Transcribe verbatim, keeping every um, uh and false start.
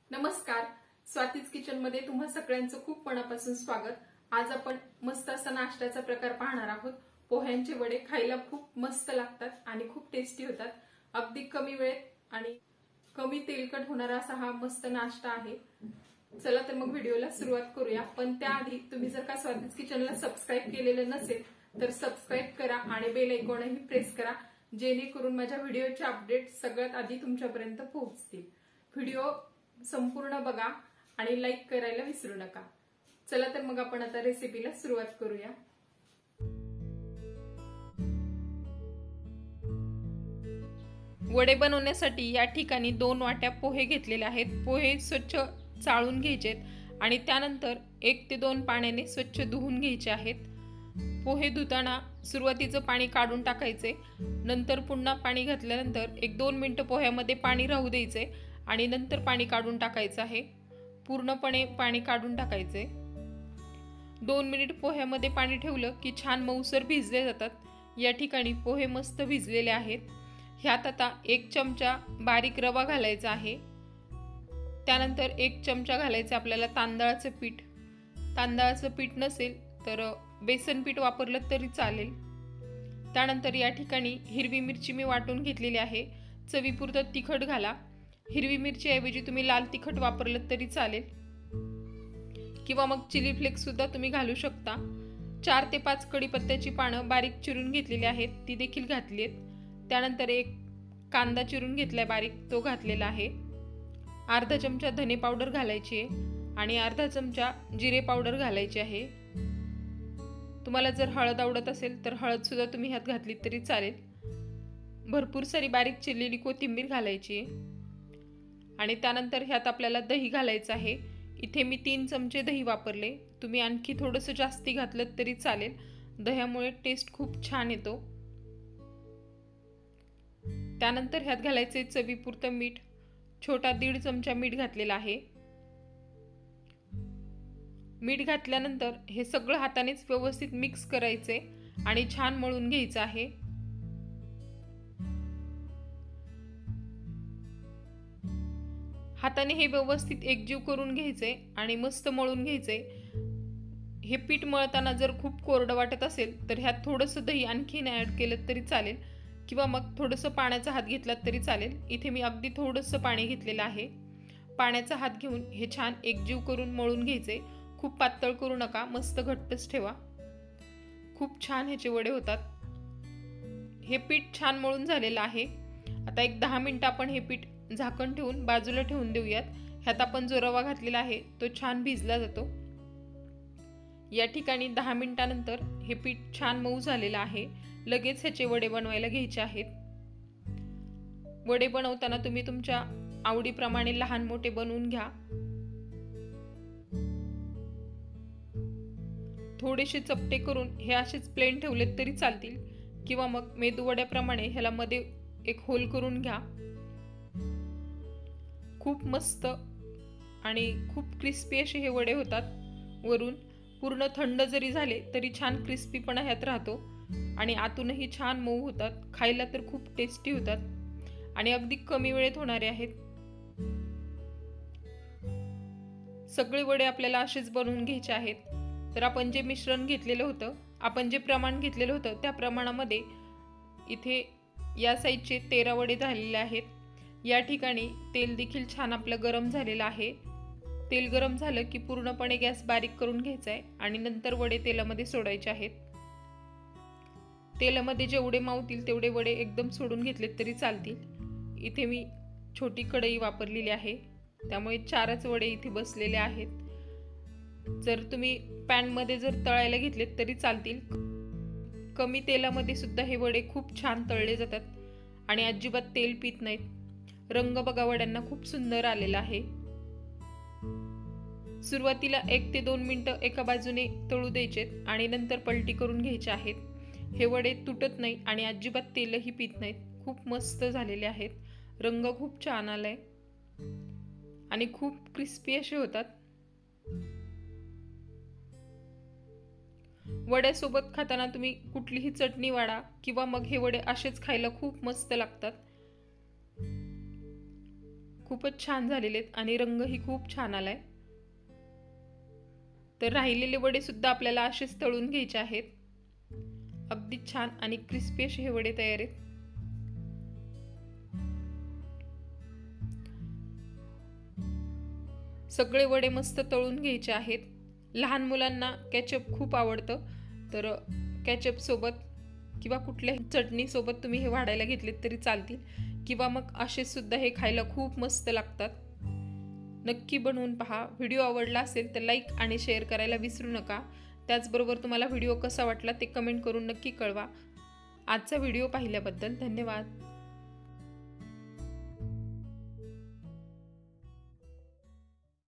नमस्कार, स्वातीज किचन मध्ये तुम्हा सगळ्यांचं खूप मनापासून स्वागत। आज आपण मस्त असा नाश्त्याचा प्रकार पाहणार आहोत। पोह्यांचे वडे खायला खूप मस्त लागतात आणि खूप टेस्टी होतात। अगदी कमी वेळेत आणि कमी तेलकट होणारा असा हा मस्त नाश्ता आहे। चला तर मग व्हिडिओला सुरुवात करूया। पण त्याआधी तुम्ही जर का स्वातीज किचनला सबस्क्राइब केलेलं नसेल तर सबस्क्राइब करा आणि बेल आयकॉनही प्रेस करा, जेणेकरून माझ्या व्हिडिओचे अपडेट सगळ्यात आधी तुमच्यापर्यंत पोहोचतील। व्हिडिओ संपूर्ण बघा आणि लाईक करायला विसरू नका। चला तर मग आपण आता रेसिपीला सुरुवात करूया। वडे बनवण्यासाठी या ठिकाणी दोन वाट्या पोहे घेतलेले आहेत। पोहे स्वच्छ चाळून घ्यायचेत आणि त्यानंतर एक ते दोन पाण्याने स्वच्छ धुवून घ्यायचे आहेत। पोहे धुताना सुरुवातीचं पाणी काढून टाकायचे, नंतर पुन्हा पाणी घातल्यानंतर एक दोन मिनिटं पोह्यामध्ये पाणी राहू द्यायचे आणि नंतर पाणी काढून टाकायचं आहे। पूर्णपणे पाणी काढून टाकायचे। दोन मिनिट पोह्यामध्ये पाणी ठेवलं की छान मऊसर भिजले जातात। या ठिकाणी पोहे मस्त भिजलेले आहेत। ह्यात आता एक चमचा बारीक रवा घालायचा आहे। त्यानंतर एक चमचा घालायचं आपल्याला तांदळाचं पीठ। तांदळाचं पीठ नसेल तर बेसन पीठ वापरलं तरी चालेल। त्यानंतर या ठिकाणी हिरवी मिरची मी वाटून घेतलेली आहे। चवीपुरतं तिखट घाला। हिरवी मिरची ऐवजी तुम्ही लाल तिखट वापरलं तरी चालेल किंवा मग चिली फ्लेक्स सुद्धा तुम्ही घालू शकता। चार ते पाच कढीपत्त्याची पानं बारीक चिरून घेतलेली आहेत, ती देखील घातली आहेत। त्यानंतर एक कांदा चिरून घेतलाय बारीक, तो घातलेला आहे। अर्धा चमचा धने पावडर घालायची आहे आणि अर्धा चमचा जिरे पावडर घालायची आहे। तुम्हाला जर हळद आवडत असेल तर हळद सुद्धा तुम्ही ह्यात घातली तरी चालेल। भरपूर सारी बारीक चिरलेली कोथिंबीर घालायची आहे आणि त्यानंतर ह्यात आपल्याला दही घालायचं आहे। इथे मी तीन चमचे दही वापरले, तुम्ही आणखी थोडंसं जास्ती घातलं तरी चालेल। दह्यामुळे टेस्ट खूप छान येतो। त्यानंतर ह्यात घालायचे चवीपुरतं मीठ। छोटा दीड चमचा मीठ घातलेला आहे। मीठ घातल्यानंतर हे सगळं हातानेच व्यवस्थित मिक्स करायचे आणि छान मळून घ्यायचं आहे। हाताने हे व्यवस्थित एकजीव करून घ्यायचे आणि मस्त मळून घ्यायचे। हे पीठ मळताना जर खूप कोरडं वाटत असेल तर ह्यात थोडंसं दही आणखीन ऍड केलं तरी चालेल किंवा मग थोडंसं पाण्याचा हात घेतला तरी चालेल। इथे मी अगदी थोडंसं पाणी घेतलेलं आहे। पाण्याचा हात घेऊन हे छान एकजीव करून मळून घ्यायचे। खूप पातळ करू नका, मस्त घट्टच ठेवा। खूप छान ह्याचे वडे होतात। हे पीठ छान मळून झालेलं आहे। आता एक दहा मिनिटं आपण हे पीठ झाकण ठेवून बाजूला ठेवून देऊयात। ह्यात आपण जो रवा घातलेला आहे तो छान भिजला जातो। या ठिकाणी दहा मिनिटानंतर हे पीठ छान मऊ झालेलं आहे। लगेच ह्याचे वडे बनवायला घ्यायचे आहेत। वडे बनवताना तुम्ही तुमच्या आवडीप्रमाणे लहान मोठे बनवून घ्या। थोडेसे चपटे करून हे असेच प्लेन ठेवले तरी चालतील किंवा मग मेदू वड्याप्रमाणे ह्याला मध्ये एक होल करून घ्या। खूप मस्त आणि खूप क्रिस्पी असे हे वडे होतात। वरून पूर्ण थंड जरी झाले तरी छान क्रिस्पीपणा ह्यात राहतो आणि आतूनही छान मऊ होतात। खायला तर खूप टेस्टी होतात आणि अगदी कमी वेळेत होणारे आहेत। सगळे वडे आपल्याला असेच बनवून घ्यायचे आहेत। तर आपण जे मिश्रण घेतलेलं होतं, आपण जे प्रमाण घेतलेलं होतं त्या प्रमाणामध्ये इथे या साईजचे तेरा वडे झालेले आहेत। या ठिकाणी तेल देखील छान आपलं गरम झालेलं आहे। तेल गरम झालं की पूर्णपणे गॅस बारीक करून घ्यायचा आहे आणि नंतर वडे तेलामध्ये सोडायचे आहेत। तेलामध्ये जेवढे मावतील तेवढे वडे एकदम सोडून घेतले तरी चालतील। इथे मी छोटी कढई वापरलेली आहे, त्यामुळे चारच वडे इथे बसलेले आहेत। जर तुम्ही पॅन मध्ये जर तळायला घेतलेत तरी चालतील। कमी तेलामध्ये सुद्धा हे वडे खूप छान तळले जातात आणि अजिबात तेल पित नाहीत। रंग बघा वड्यांना खूप सुंदर आलेला आहे। सुरुवातीला एक ते दोन मिनिटं एका बाजूने तळू द्यायचेत आणि नंतर पलटी करून घ्यायचे आहेत। हे वडे तुटत नाही आणि अजिबात तेलही पित नाहीत। खूप मस्त झालेले आहेत। रंग खूप छान आलाय आणि खूप क्रिस्पी असे होतात। वड्यासोबत खाताना तुम्ही कुठलीही चटणी वाढा किंवा मग हे वडे असेच खायला खूप मस्त लागतात। खूपच छान झालेले आहेत आणि रंगही खूप छान आलाय। तर राहिलेले वडे सुद्धा आपल्याला असेच तळून घ्यायचे आहेत। अगदी छान आणि क्रिस्पी असे हे वडे तयार आहेत। सगळे वडे मस्त तळून घ्यायचे आहेत। लहान मुलांना केचप खूप आवडतं, तर केचप सोबत किंवा कुठल्याही चटणी सोबत तुम्ही हे वाढायला घेतलेत तरी चालतील, किंवा मग असे सुद्धा हे खायला खूप मस्त लागतात। नक्की बनवून पहा। व्हिडिओ आवडला असेल तर लाईक आणि शेअर करायला विसरू नका। त्याचबरोबर तुम्हाला व्हिडिओ कसा वाटला ते कमेंट करून नक्की कळवा। आजचा व्हिडिओ पाहिल्याबद्दल धन्यवाद।